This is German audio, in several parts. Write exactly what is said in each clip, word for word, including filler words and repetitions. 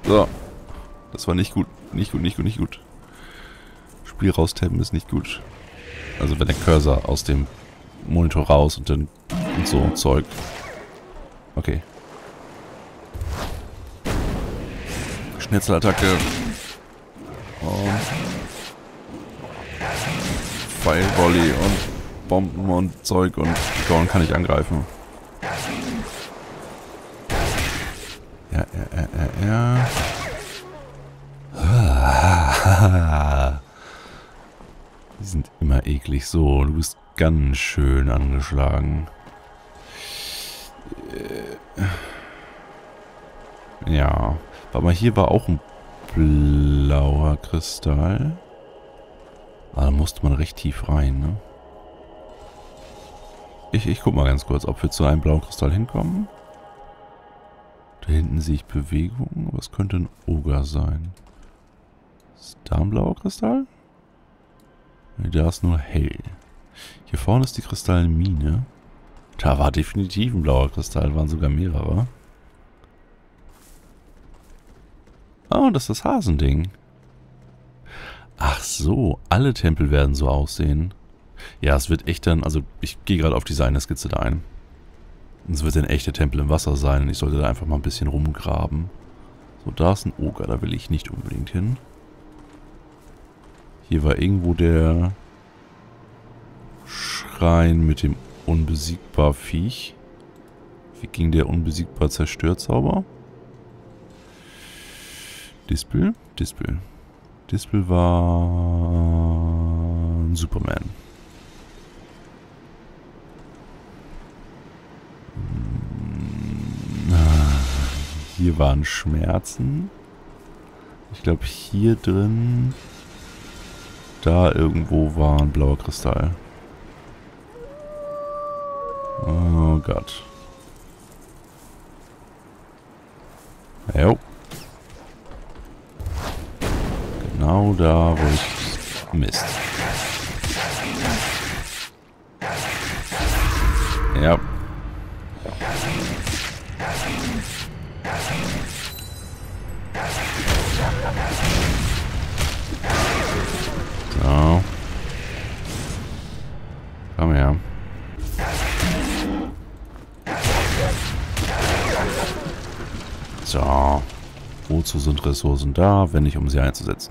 So. Das war nicht gut. Nicht gut, nicht gut, nicht gut. Spiel raustappen ist nicht gut. Also wenn der Cursor aus dem Monitor raus und dann und so Zeug. Okay. Schnetzelattacke. Und Firevolley und Bomben und Zeug und Gorn kann ich angreifen. Ja, ja, ja, ja, ja. Die sind immer eklig. So, du bist ganz schön angeschlagen. Ja. Warte mal, hier war auch ein blauer Kristall. Ah, da musste man recht tief rein, ne? Ich, ich guck mal ganz kurz, ob wir zu einem blauen Kristall hinkommen. Da hinten sehe ich Bewegung. Was könnte ein Ogre sein? Ist da ein blauer Kristall? Ne, da ist nur hell. Hier vorne ist die Kristallmine. Da war definitiv ein blauer Kristall. Waren sogar mehrere. Oh, und das ist das Hasending. Ach so, alle Tempel werden so aussehen. Ja, es wird echt dann, also ich gehe gerade auf die Designer-Skizze da ein. Es wird ein echter Tempel im Wasser sein und ich sollte da einfach mal ein bisschen rumgraben. So, da ist ein Ogre, da will ich nicht unbedingt hin. Hier war irgendwo der Schrein mit dem unbesiegbar Viech. Wie ging der unbesiegbar Zerstörzauber? Dispel? Dispel. Dispel war ein Superman. Hier waren Schmerzen. Ich glaube hier drin, da irgendwo war ein blauer Kristall. Oh Gott. Jo. Genau da, wo ich... Mist. Ja. So. Komm her. So. Wozu sind Ressourcen da, wenn nicht um sie einzusetzen?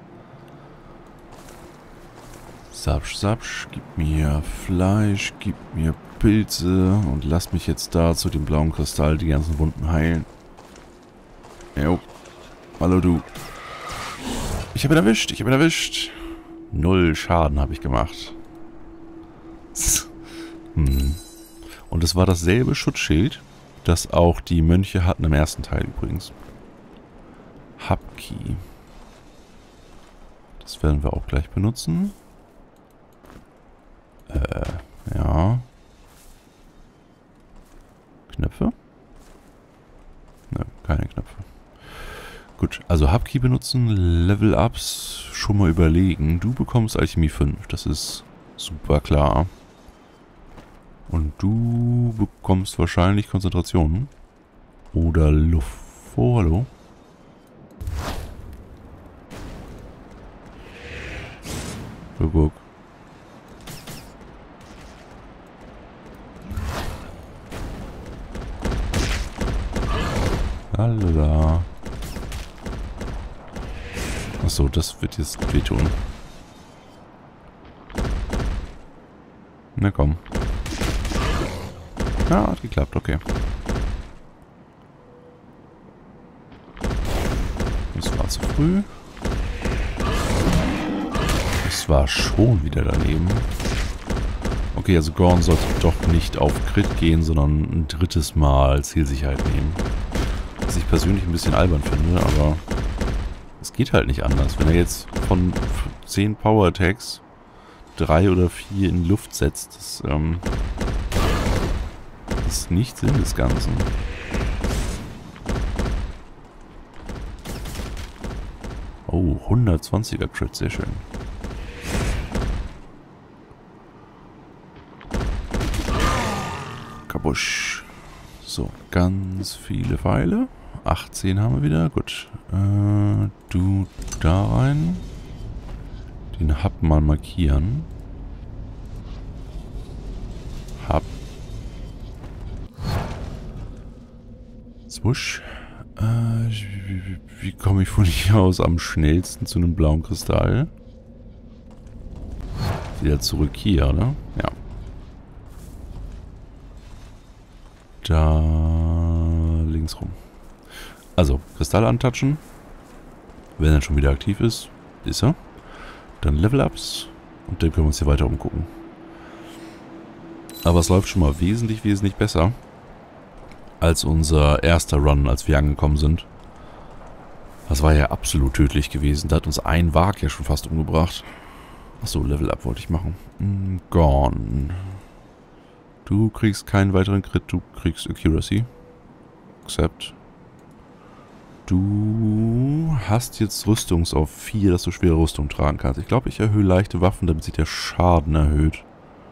Sapsch, sapsch, gib mir Fleisch, gib mir Pilze und lass mich jetzt da zu dem blauen Kristall die ganzen Wunden heilen. Jo. Hallo du. Ich habe ihn erwischt, ich habe ihn erwischt. Null Schaden habe ich gemacht. Hm. Und es war dasselbe Schutzschild, das auch die Mönche hatten im ersten Teil übrigens. Hubkey. Das werden wir auch gleich benutzen. Äh, ja. Knöpfe? Ne, keine Knöpfe. Gut, also Hubkey benutzen, Level-Ups schon mal überlegen. Du bekommst Alchemie fünf, das ist super klar. Und du bekommst wahrscheinlich Konzentration. Oder Luft. Oh, hallo. So, guck. Hallo. Achso, das wird jetzt wehtun. Na komm. Ja, hat geklappt, okay. Das war zu früh. Das war schon wieder daneben. Okay, also Gorn sollte doch nicht auf Crit gehen, sondern ein drittes Mal Zielsicherheit nehmen. Was ich persönlich ein bisschen albern finde, aber es geht halt nicht anders. Wenn er jetzt von zehn Power Attacks drei oder vier in die Luft setzt, das ähm, ist nicht Sinn des Ganzen. Oh, hundertzwanziger Crit, sehr schön. Kabusch. So, ganz viele Pfeile. achtzehn haben wir wieder. Gut. Äh, du da rein. Den Hub mal markieren. Hub. Swusch. Äh, wie, wie komme ich von hier aus am schnellsten zu einem blauen Kristall? Wieder zurück hier, oder? Ja. Da links rum. Also, Kristall antatschen. Wenn er schon wieder aktiv ist, ist er. Dann Level-Ups. Und dann können wir uns hier weiter umgucken. Aber es läuft schon mal wesentlich, wesentlich besser als unser erster Run, als wir angekommen sind. Das war ja absolut tödlich gewesen. Da hat uns ein Wag ja schon fast umgebracht. Achso, Level-Up wollte ich machen. Mm, gone. Du kriegst keinen weiteren Crit, du kriegst Accuracy. Accept. Du hast jetzt Rüstungs auf vier, dass du schwere Rüstung tragen kannst. Ich glaube, ich erhöhe leichte Waffen, damit sich der Schaden erhöht.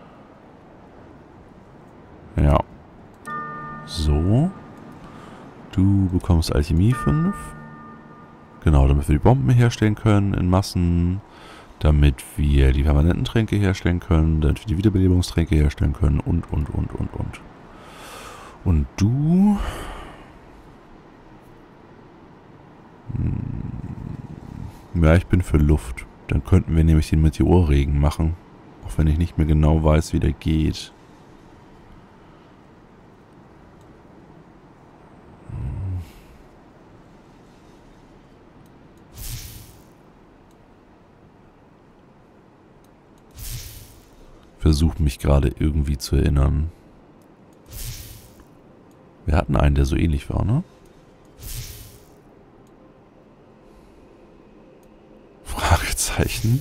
Ja. So. Du bekommst Alchemie fünf. Genau, damit wir die Bomben herstellen können in Massen. Damit wir die permanenten Tränke herstellen können. Damit wir die Wiederbelebungstränke herstellen können. Und, und, und, und, und. Und du... Ja, ich bin für Luft. Dann könnten wir nämlich den Meteorregen machen. Auch wenn ich nicht mehr genau weiß, wie der geht. Versuche mich gerade irgendwie zu erinnern. Wir hatten einen, der so ähnlich war, ne? Fragezeichen.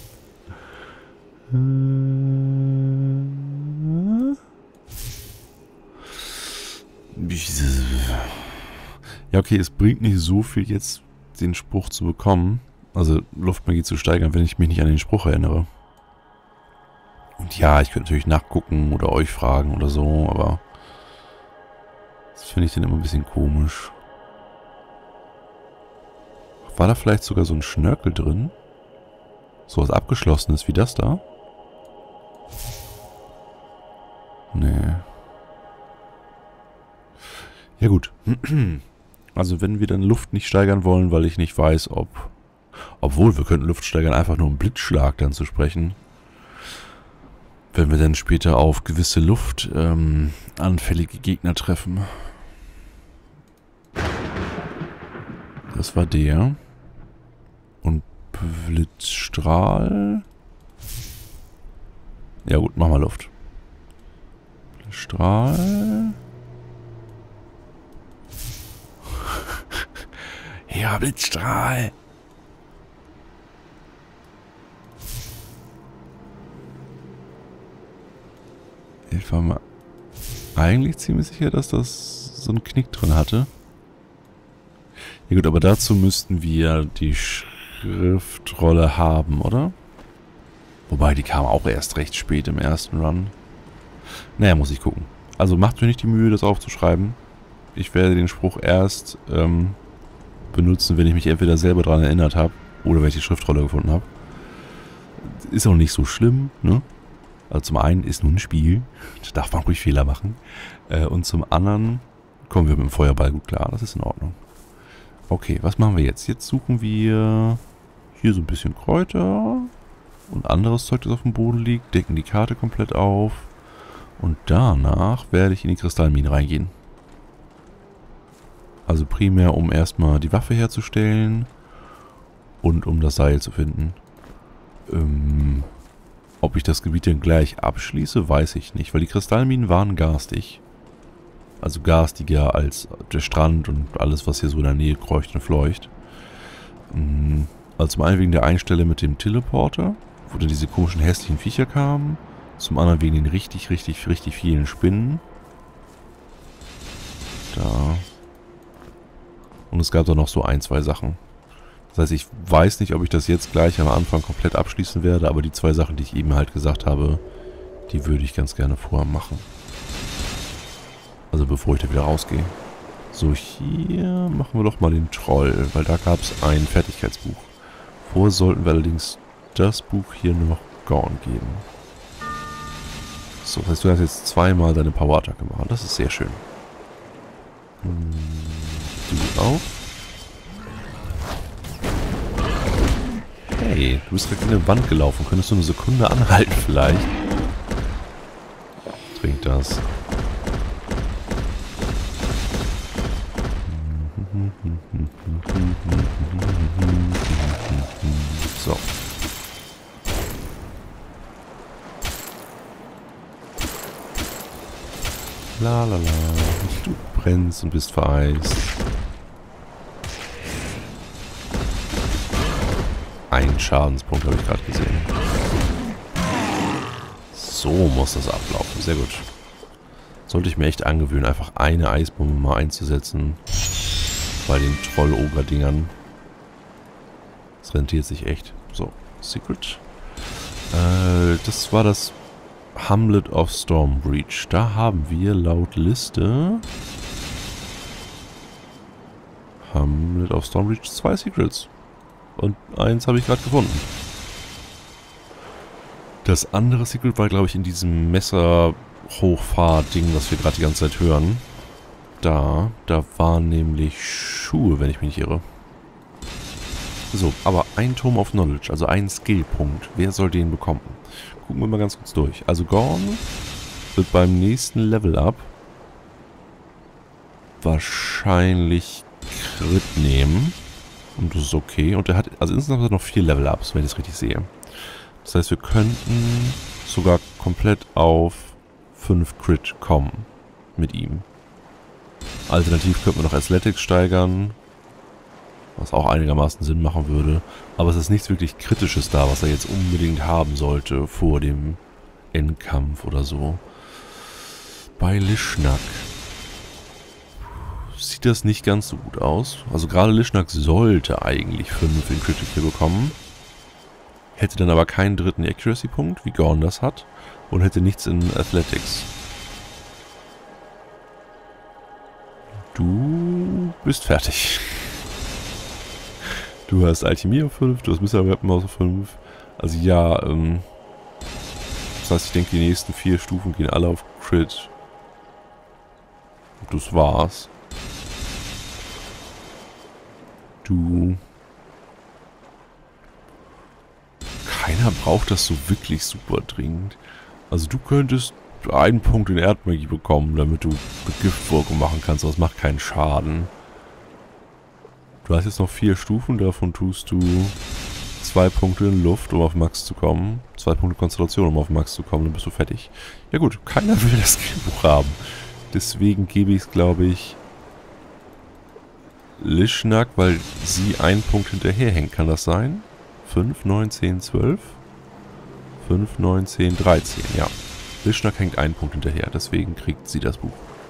Ja, okay, es bringt nicht so viel jetzt, den Spruch zu bekommen. Also Luftmagie zu steigern, wenn ich mich nicht an den Spruch erinnere. Und ja, ich könnte natürlich nachgucken oder euch fragen oder so, aber das finde ich dann immer ein bisschen komisch. War da vielleicht sogar so ein Schnörkel drin? So was Abgeschlossenes wie das da? Nee. Ja gut. Also wenn wir dann Luft nicht steigern wollen, weil ich nicht weiß, ob... Obwohl, wir könnten Luft steigern, einfach nur um Blitzschlag dann zu sprechen. Wenn wir dann später auf gewisse luftanfällige ähm, Gegner treffen. Das war der. Und Blitzstrahl. Ja gut, machen wir Luft. Blitzstrahl. Ja, Blitzstrahl. Ich war mal eigentlich ziemlich sicher, dass das so einen Knick drin hatte. Ja gut, aber dazu müssten wir die Schriftrolle haben, oder? Wobei, die kam auch erst recht spät im ersten Run. Naja, muss ich gucken. Also macht euch nicht die Mühe, das aufzuschreiben. Ich werde den Spruch erst ähm, benutzen, wenn ich mich entweder selber daran erinnert habe oder wenn ich die Schriftrolle gefunden habe. Ist auch nicht so schlimm, ne? Also zum einen ist nun ein Spiel, da darf man ruhig Fehler machen. Äh, und zum anderen kommen wir mit dem Feuerball gut klar, das ist in Ordnung. Okay, was machen wir jetzt? Jetzt suchen wir hier so ein bisschen Kräuter und anderes Zeug, das auf dem Boden liegt, decken die Karte komplett auf und danach werde ich in die Kristallmine reingehen. Also primär, um erstmal die Waffe herzustellen und um das Seil zu finden. Ähm... Ob ich das Gebiet denn gleich abschließe, weiß ich nicht, weil die Kristallminen waren garstig. Also garstiger als der Strand und alles, was hier so in der Nähe kreucht und fleucht. Also zum einen wegen der Einstelle mit dem Teleporter, wo dann diese komischen hässlichen Viecher kamen. Zum anderen wegen den richtig, richtig, richtig vielen Spinnen. Da. Und es gab da noch so ein, zwei Sachen. Das heißt, ich weiß nicht, ob ich das jetzt gleich am Anfang komplett abschließen werde, aber die zwei Sachen, die ich eben halt gesagt habe, die würde ich ganz gerne vorher machen. Also bevor ich da wieder rausgehe. So, hier machen wir doch mal den Troll, weil da gab es ein Fertigkeitsbuch. Vorher sollten wir allerdings das Buch hier noch Gorn geben. So, das heißt, du hast jetzt zweimal deine Power-Attacke machen. Das ist sehr schön. Hm, du auch. Hey, du bist gerade in eine Wand gelaufen. Könntest du eine Sekunde anhalten vielleicht? Trink das. So. La la la. Du brennst und bist vereist. Ein Schadenspunkt habe ich gerade gesehen. So muss das ablaufen. Sehr gut. Sollte ich mir echt angewöhnen, einfach eine Eisbombe mal einzusetzen. Bei den Troll-Ogre-Dingern. Das rentiert sich echt. So, Secret. Äh, das war das Hamlet of Stormbreach. Da haben wir laut Liste Hamlet of Stormbreach zwei Secrets. Und eins habe ich gerade gefunden. Das andere Secret war, glaube ich, in diesem Messer-Hochfahrt-Ding, was wir gerade die ganze Zeit hören. Da, da waren nämlich Schuhe, wenn ich mich nicht irre. So, aber ein Tome of Knowledge, also ein Skillpunkt. Wer soll den bekommen? Gucken wir mal ganz kurz durch. Also Gorn wird beim nächsten Level-Up wahrscheinlich Crit nehmen. Und das ist okay. Und er hat, also insgesamt hat er noch vier Level-Ups, wenn ich das richtig sehe. Das heißt, wir könnten sogar komplett auf fünf Crit kommen mit ihm. Alternativ könnten wir noch Athletics steigern, was auch einigermaßen Sinn machen würde. Aber es ist nichts wirklich Kritisches da, was er jetzt unbedingt haben sollte vor dem Endkampf oder so. Bei Lishnak sieht das nicht ganz so gut aus. Also gerade Lishnak sollte eigentlich fünf in Critical bekommen. Hätte dann aber keinen dritten Accuracy-Punkt, wie Gorn das hat. Und hätte nichts in Athletics. Du bist fertig. Du hast Alchemie auf fünf, du hast Missile Weapon auf fünf. Also ja, ähm... das heißt, ich denke, die nächsten vier Stufen gehen alle auf Crit. Und das war's. Du... Keiner braucht das so wirklich super dringend. Also du könntest einen Punkt in Erdmagie bekommen, damit du Giftwirkung machen kannst, aber es macht keinen Schaden. Du hast jetzt noch vier Stufen, davon tust du zwei Punkte in Luft, um auf Max zu kommen. Zwei Punkte Konstellation, um auf Max zu kommen, dann bist du fertig. Ja gut, keiner will das Skillbuch haben. Deswegen gebe ich es, glaube ich, Lishnak, weil sie einen Punkt hinterherhängt. Kann das sein? fünf, neun, zehn, zwölf? fünf, neun, zehn, dreizehn, ja. Lishnak hängt einen Punkt hinterher, deswegen kriegt sie das Buch.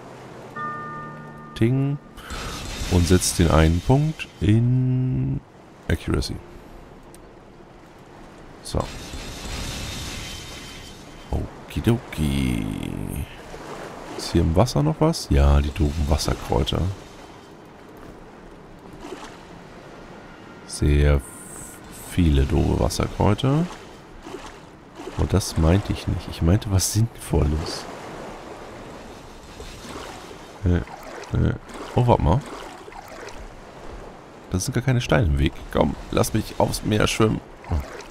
Ting. Und setzt den einen Punkt in Accuracy. So. Okidoki. Ist hier im Wasser noch was? Ja, die doofen Wasserkräuter. Sehr viele doofe Wasserkräuter. Aber das meinte ich nicht. Ich meinte was Sinnvolles. Äh, äh. Oh, warte mal. Da sind gar keine Steine im Weg. Komm, lass mich aufs Meer schwimmen. Oh.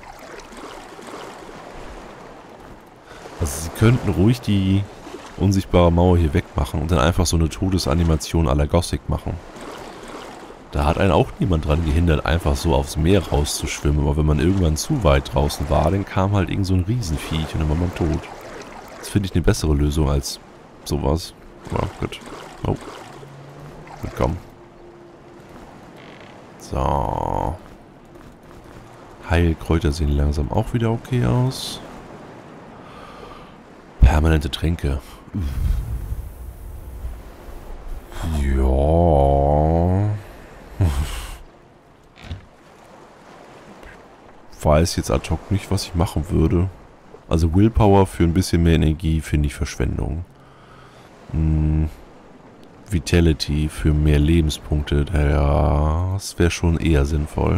Also sie könnten ruhig die unsichtbare Mauer hier wegmachen und dann einfach so eine Todesanimation à la Gothic machen. Da hat einen auch niemand dran gehindert, einfach so aufs Meer rauszuschwimmen. Aber wenn man irgendwann zu weit draußen war, dann kam halt irgend so ein Riesenviech und dann war man tot. Das finde ich eine bessere Lösung als sowas. Ja, gut. Oh. Gut, komm. So. Heilkräuter sehen langsam auch wieder okay aus. Permanente Tränke. Ja. Weiß jetzt ad hoc nicht, was ich machen würde. Also Willpower für ein bisschen mehr Energie finde ich Verschwendung. Hm. Vitality für mehr Lebenspunkte. Das wäre schon eher sinnvoll.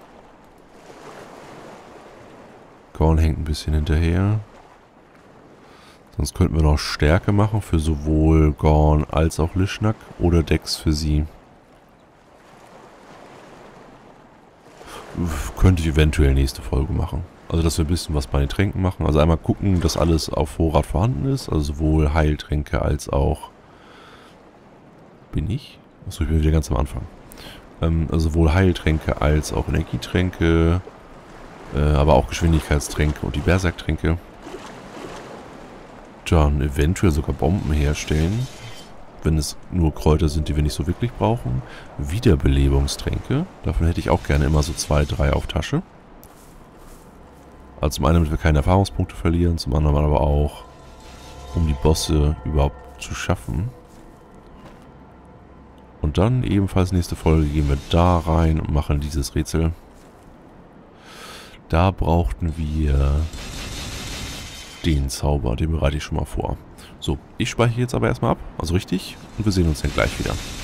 Gorn hängt ein bisschen hinterher. Sonst könnten wir noch Stärke machen für sowohl Gorn als auch Lischnack oder Dex für sie. Könnte ich eventuell nächste Folge machen. Also, dass wir ein bisschen was bei den Tränken machen. Also einmal gucken, dass alles auf Vorrat vorhanden ist. Also sowohl Heiltränke als auch... Bin ich? Achso, ich bin wieder ganz am Anfang. Ähm, also sowohl Heiltränke als auch Energietränke. Äh, aber auch Geschwindigkeitstränke und die Berserktränke. Dann eventuell sogar Bomben herstellen. Wenn es nur Kräuter sind, die wir nicht so wirklich brauchen. Wiederbelebungstränke. Davon hätte ich auch gerne immer so zwei, drei auf Tasche. Also zum einen, damit wir keine Erfahrungspunkte verlieren. Zum anderen aber auch, um die Bosse überhaupt zu schaffen. Und dann ebenfalls nächste Folge gehen wir da rein und machen dieses Rätsel. Da brauchten wir den Zauber, den bereite ich schon mal vor. So, ich speichere jetzt aber erstmal ab, also richtig, und wir sehen uns dann gleich wieder.